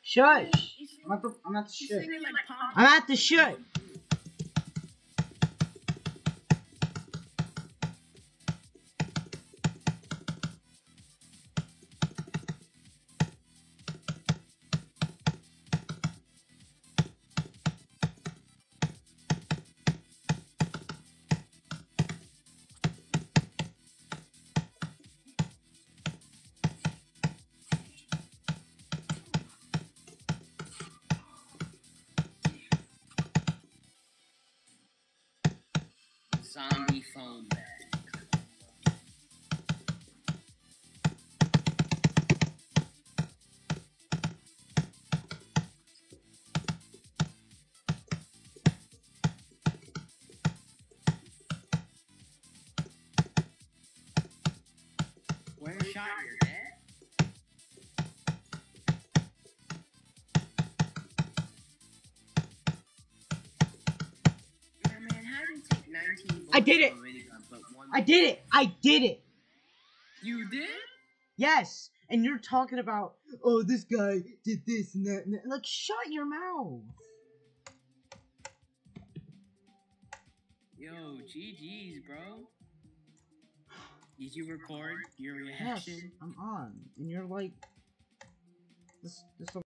Shush! I'm at the shit. I'm at the shit! Zombie phone bag. Where shot your dad? Man, how do you take 19 I did it! I did it! I did it! You did? Yes! And you're talking about, oh, this guy did this and that and that. Like, shut your mouth! Yo, GG's, bro. Did you record your reaction? Yes, I'm on. And you're like, this